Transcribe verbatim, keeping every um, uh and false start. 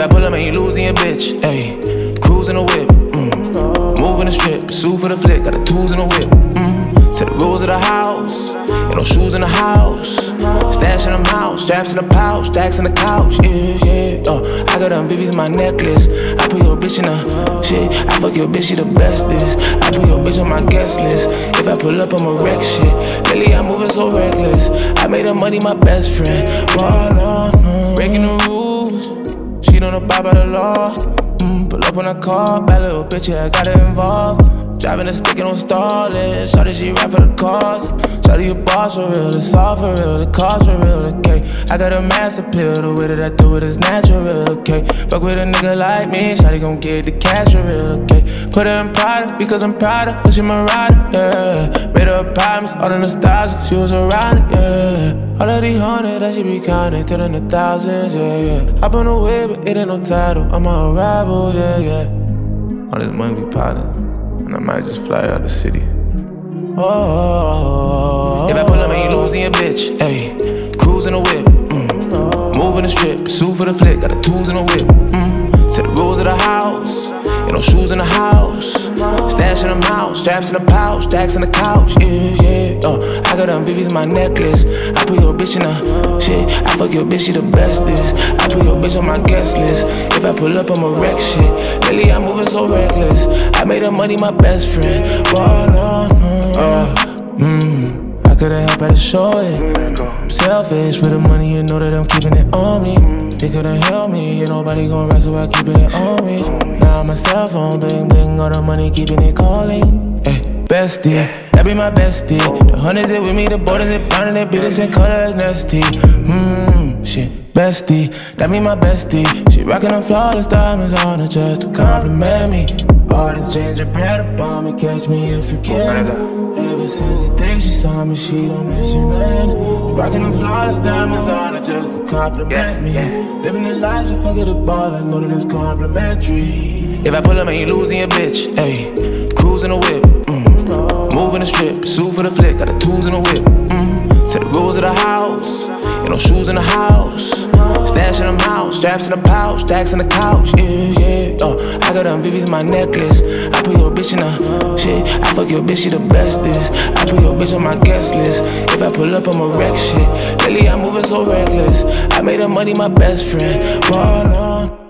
I pull up, man, you losing your bitch. Ayy, cruising the whip. Mm. Moving the strip, pursue for the flick. Got the tools in the whip. Mm. Set the rules of the house. Ain't no shoes in the house. Stash in the mouth, straps in the pouch, stacks in the couch. Yeah, yeah. Oh, I got them Vivi's my necklace. I put your bitch in a shit. I fuck your bitch, she the bestest. I put your bitch on my guest list. If I pull up, I'ma wreck shit. Lately, I'm moving so reckless. I made her money my best friend. Oh, no, no. Breaking the rules. She don't abide by the law. Mm, pull up on a car, bad little bitch, yeah, I got her involved. Driving a stick and don't stall it. Shawty, she ride for the cause. Shawty, a boss for real, it's all for real, the cost for real, okay. I got a master pill, the way that I do it is natural, okay. Fuck with a nigga like me, Shawty gon' get the cash for real, okay. Put her in Prada, because I'm proud of her, she my rider, yeah. Made her a promise, all the nostalgia, she was around it, yeah. All of these hundred, that she be counting, turning to thousands, yeah, yeah. Hop on the way, but it ain't no title, I'm a rival, yeah, yeah. All this money be piling. And I might just fly out the city. Oh, if I pull up, man, you losing your bitch. Ayy, cruising the whip. Mm. Moving the strip, pursue for the flick. Got the tools in the whip. Mm. Set the rules of the house. Ain't no shoes in the house. Stash in the mouth, straps in the pouch, stacks in the couch. Yeah, yeah. Oh, I got them Vivi's my necklace. I put your bitch in a shit. I fuck your bitch, she the bestest. I put your bitch on my guest list. If I pull up, I'ma wreck shit. Lately, I'm moving so reckless. I made her money my best friend. Oh, no, no. Uh, mm, I couldn't help but to show it. I'm selfish with the money, you know that I'm keeping it on me. They couldn't help me, ain't nobody gon' rise so I keeping it on me. Now my cell phone, bling bling, all the money keeping it calling. Hey, bestie, that be my bestie. The hundreds it with me, the borders it pounding, that be the same color as nasty. Mmm, shit, bestie, that be my bestie. She rockin' them flawless diamonds on her just to compliment me. All this ginger bread up on me, catch me if you can. Ever since the day she saw me, she don't miss you, man. Rockin' them flawless diamonds on her just to compliment me. Living the life, she fuck it up all, I know that it's complimentary. If I pull up, man, you losing your bitch. Ayy, cruising the whip. Mm. Moving the strip, pursue for the flick. Got the tools in the whip. Mm. Set the rules of the house. Ain't no shoes in the house. Stash in the mouth, straps in the pouch, stacks in the couch. Yeah, yeah. Oh, I got them Vivi's my necklace. I put your bitch in a shit. I fuck your bitch, she the bestest. I put your bitch on my guest list. If I pull up, I'ma wreck shit. Lately, I'm moving so reckless. I made her money my best friend. Oh, no.